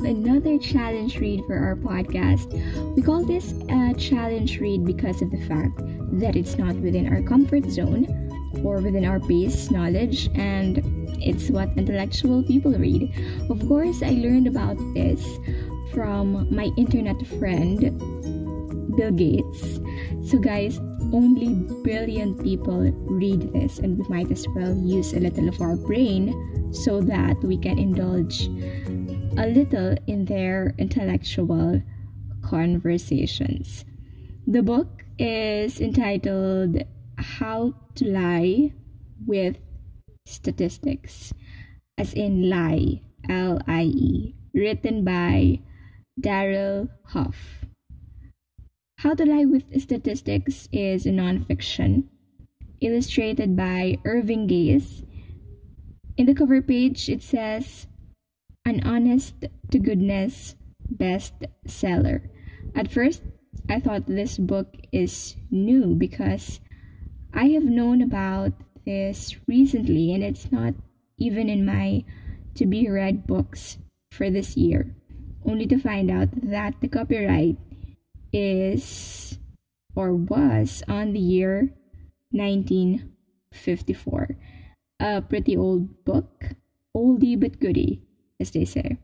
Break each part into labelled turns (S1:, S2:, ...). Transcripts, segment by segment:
S1: have another challenge read for our podcast. We call this a challenge read because of the fact that it's not within our comfort zone or within our base knowledge, and it's what intellectual people read. Of course, I learned about this from my internet friend, Bill Gates. So guys, only brilliant people read this, and we might as well use a little of our brain so that we can indulge a little in their intellectual conversations. The book is entitled How to Lie with Statistics, as in lie, L-I-E, written by Daryl Huff. How to Lie with Statistics is a nonfiction, illustrated by Irving Gaze. In the cover page, it says, "An honest to goodness bestseller." At first, I thought this book is new because I have known about this recently, and it's not even in my to be read books for this year, only to find out that the copyright is or was on the year 1954. A pretty old book, oldie but goodie, as they say.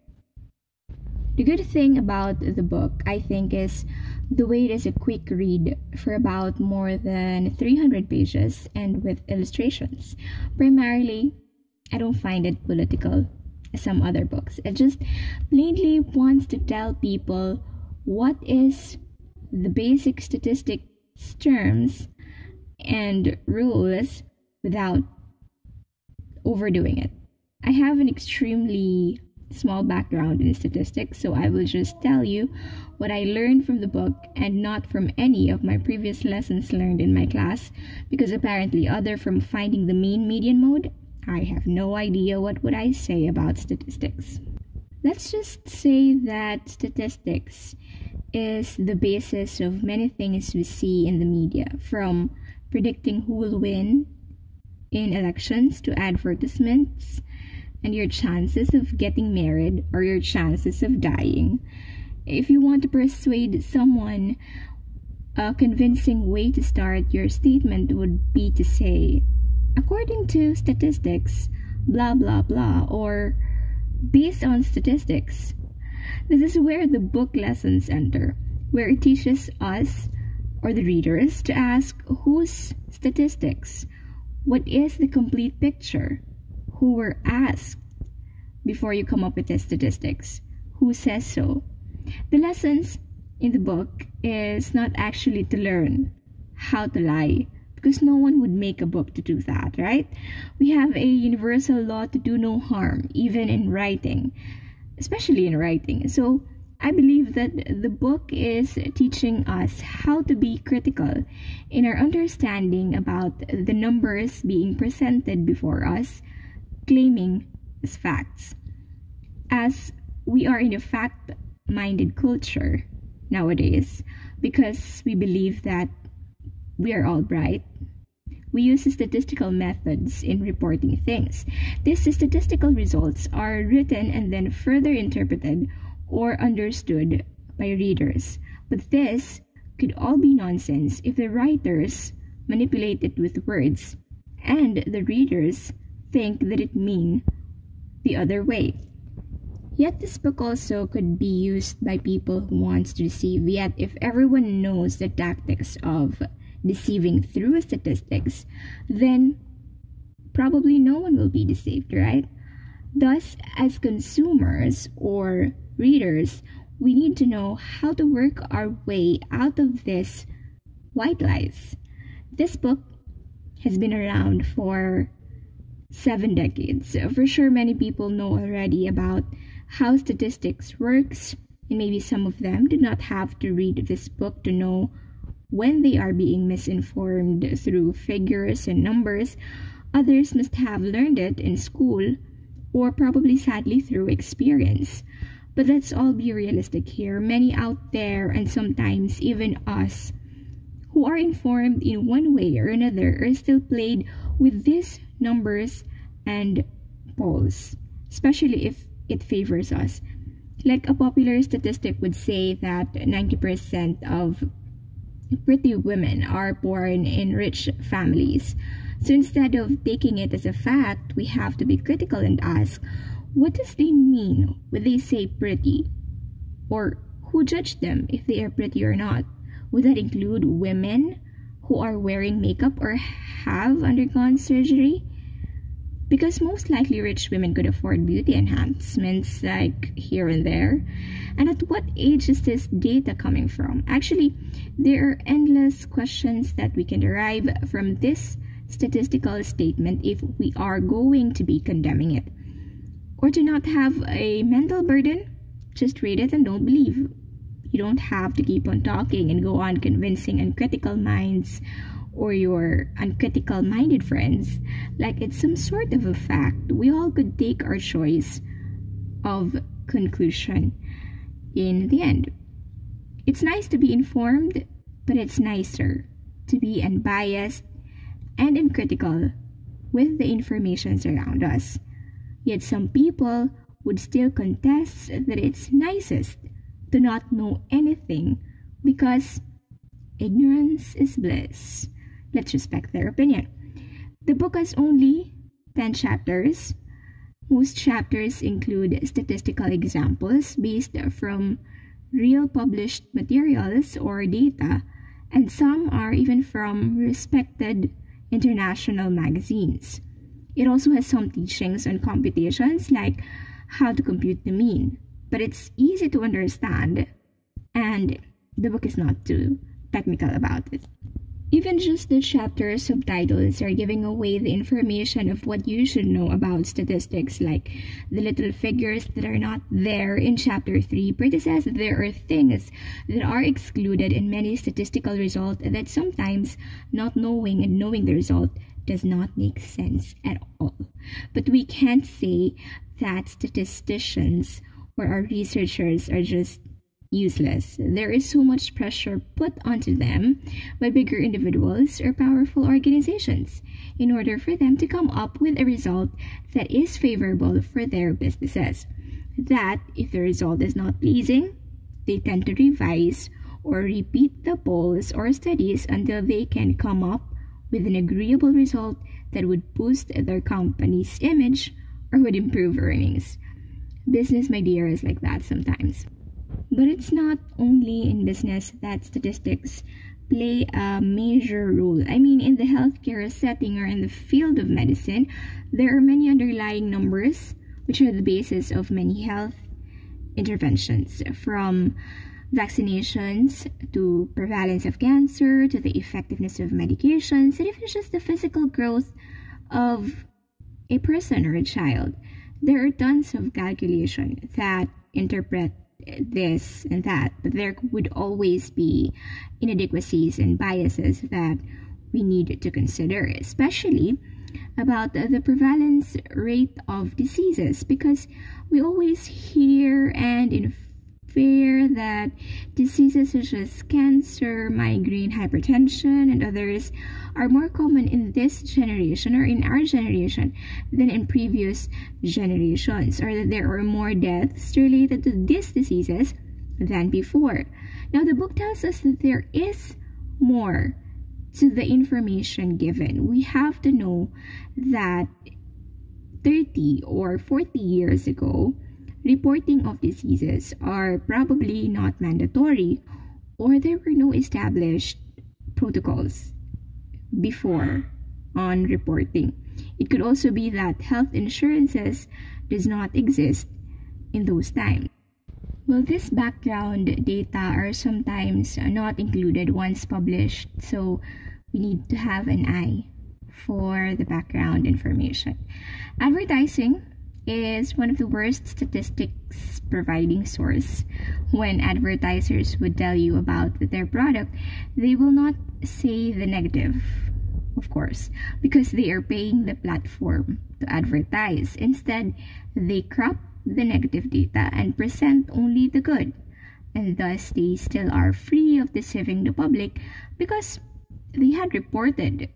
S1: The good thing about the book, I think, is the way it is a quick read for about more than 300 pages and with illustrations. Primarily, I don't find it political as some other books. It just plainly wants to tell people what is the basic statistics terms and rules without overdoing it. I have an extremely small background in statistics, so I will just tell you what I learned from the book and not from any of my previous lessons learned in my class, because apparently other from finding the mean median mode, I have no idea what would I say about statistics. Let's just say that statistics is the basis of many things we see in the media, from predicting who will win in elections to advertisements and your chances of getting married or your chances of dying. If you want to persuade someone, a convincing way to start your statement would be to say, "According to statistics, blah blah blah," or "based on statistics." This is where the book lessons enter, where it teaches us, or the readers, to ask whose statistics? What is the complete picture? Who were asked before you come up with the statistics? Who says so? The lessons in the book is not actually to learn how to lie, because no one would make a book to do that, right? We have a universal law to do no harm, even in writing, especially in writing. So I believe that the book is teaching us how to be critical in our understanding about the numbers being presented before us, claiming as facts. As we are in a fact-minded culture nowadays, because we believe that we are all bright, we use statistical methods in reporting things. These statistical results are written and then further interpreted or understood by readers. But this could all be nonsense if the writers manipulate it with words and the readers think that it means the other way. Yet this book also could be used by people who want to deceive. Yet if everyone knows the tactics of deceiving through statistics, then probably no one will be deceived, right? Thus, as consumers or readers, we need to know how to work our way out of this white lies. This book has been around for 7 decades. For sure, many people know already about how statistics works, and maybe some of them did not have to read this book to know when they are being misinformed through figures and numbers. Others must have learned it in school, or probably sadly through experience. But let's all be realistic here. Many out there, and sometimes even us, who are informed in one way or another, are still played with these numbers and polls, especially if it favors us. Like a popular statistic would say that 90% of pretty women are born in rich families. So instead of taking it as a fact, we have to be critical and ask, what does they mean when they say pretty? Or who judged them if they are pretty or not? Would that include women who are wearing makeup or have undergone surgery? Because most likely rich women could afford beauty enhancements like here and there. And at what age is this data coming from? Actually, there are endless questions that we can derive from this statistical statement if we are going to be condemning it. Or to not have a mental burden, just read it and don't believe. You don't have to keep on talking and go on convincing uncritical minds or your uncritical minded friends like it's some sort of a fact. We all could take our choice of conclusion in the end. It's nice to be informed, but it's nicer to be unbiased and uncritical with the information around us. Yet some people would still contest that it's nicest to not know anything because ignorance is bliss. Let's respect their opinion. The book has only 10 chapters. Most chapters include statistical examples based from real published materials or data, and some are even from respected international magazines. It also has some teachings on computations like how to compute the mean, but it's easy to understand, and the book is not too technical about it. Even just the chapter subtitles are giving away the information of what you should know about statistics, like the little figures that are not there in chapter 3. Pretty says that there are things that are excluded in many statistical results that sometimes not knowing and knowing the result does not make sense at all. But we can't say that statisticians or our researchers are just useless. There is so much pressure put onto them by bigger individuals or powerful organizations in order for them to come up with a result that is favorable for their businesses. That, if the result is not pleasing, they tend to revise or repeat the polls or studies until they can come up with an agreeable result that would boost their company's image or would improve earnings. Business, my dear, is like that sometimes. But it's not only in business that statistics play a major role. I mean, in the healthcare setting or in the field of medicine, there are many underlying numbers which are the basis of many health interventions, from vaccinations to prevalence of cancer to the effectiveness of medications and even just the physical growth of a person or a child. There are tons of calculation that interpret this and that, but there would always be inadequacies and biases that we need to consider, especially about the prevalence rate of diseases, because we always hear and infer that diseases such as cancer, migraine, hypertension, and others are more common in this generation or in our generation than in previous generations, or that there are more deaths related to these diseases than before. Now, the book tells us that there is more to the information given. We have to know that 30 or 40 years ago, reporting of diseases are probably not mandatory, or there were no established protocols before on reporting. It could also be that health insurances does not exist in those times. Well, this background data are sometimes not included once published, so we need to have an eye for the background information. Advertising is one of the worst statistics providing source. When advertisers would tell you about their product, they will not say the negative, of course, because they are paying the platform to advertise. Instead, they crop the negative data and present only the good, and thus they still are free of deceiving the public because they had reported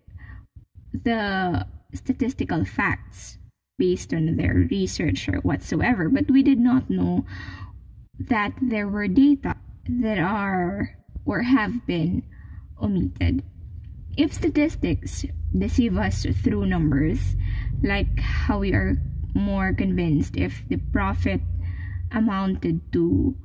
S1: the statistical facts based on their research or whatsoever, but we did not know that there were data that are or have been omitted. If statistics deceive us through numbers, like how we are more convinced if the profit amounted to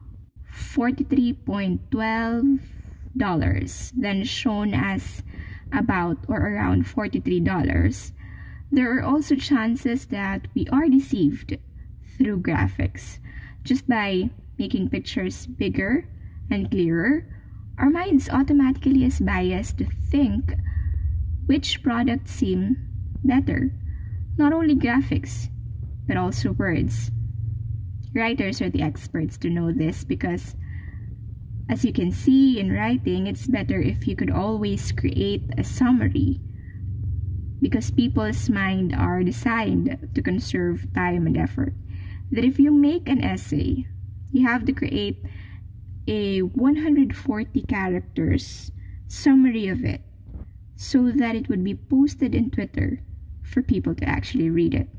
S1: $43.12 than shown as about or around $43, there are also chances that we are deceived through graphics. Just by making pictures bigger and clearer, our minds automatically is biased to think which products seem better. Not only graphics, but also words. Writers are the experts to know this because, as you can see in writing, it's better if you could always create a summary because people's minds are designed to conserve time and effort. That if you make an essay, you have to create a 140 characters summary of it so that it would be posted in Twitter for people to actually read it.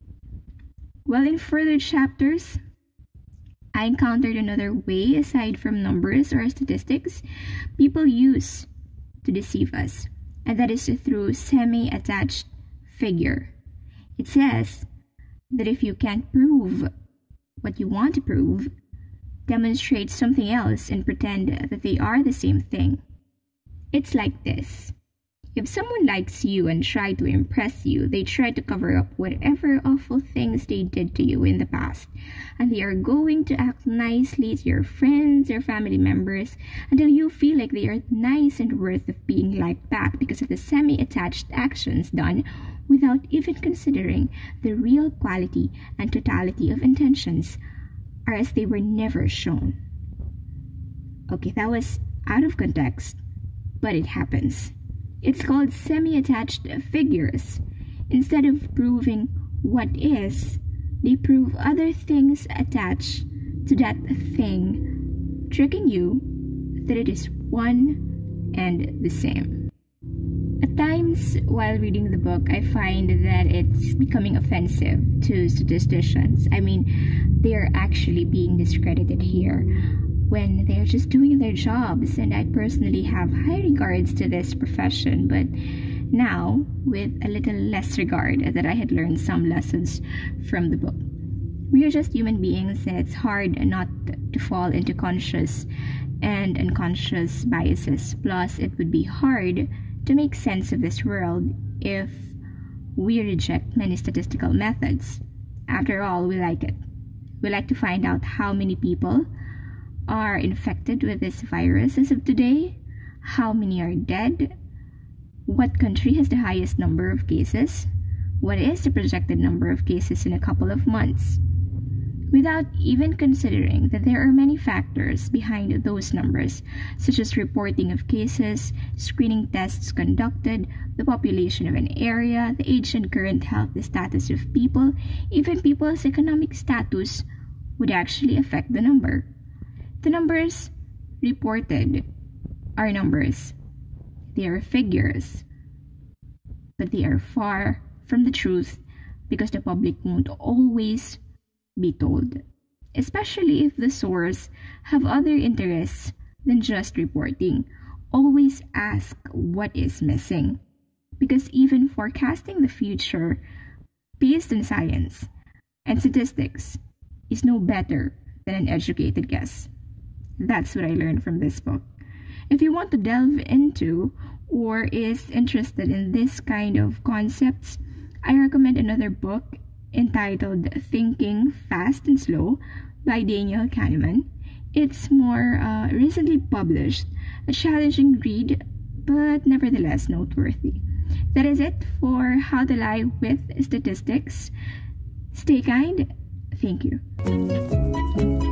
S1: Well, in further chapters, I encountered another way aside from numbers or statistics people use to deceive us, and that is through semi-attached figure. It says that if you can't prove what you want to prove, demonstrate something else and pretend that they are the same thing. It's like this. If someone likes you and try to impress you, they try to cover up whatever awful things they did to you in the past. And they are going to act nicely to your friends or family members until you feel like they are nice and worth of being liked back because of the semi-attached actions done without even considering the real quality and totality of intentions, or as they were never shown. Okay, that was out of context, but it happens. It's called semi-attached figures. Instead of proving what is, they prove other things attached to that thing, tricking you that it is one and the same. At times, while reading the book, I find that it's becoming offensive to statisticians. I mean, they're actually being discredited here when they're just doing their jobs, and I personally have high regards to this profession, but now with a little less regard that I had learned some lessons from the book. We are just human beings, and it's hard not to fall into conscious and unconscious biases. Plus, it would be hard to make sense of this world if we reject many statistical methods. After all, we like it. We like to find out how many people are infected with this virus as of today, how many are dead, what country has the highest number of cases, what is the projected number of cases in a couple of months, without even considering that there are many factors behind those numbers, such as reporting of cases, screening tests conducted, the population of an area, the age and current health status of people, even people's economic status would actually affect the number. The numbers reported are numbers. They are figures, but they are far from the truth because the public won't always be told, especially if the source have other interests than just reporting. Always ask what is missing, because even forecasting the future based on science and statistics is no better than an educated guess. That's what I learned from this book. If you want to delve into or is interested in this kind of concepts, I recommend another book entitled Thinking Fast and Slow by Daniel Kahneman. It's more recently published, a challenging read, but nevertheless noteworthy. That is it for How to Lie with Statistics. Stay kind. Thank you.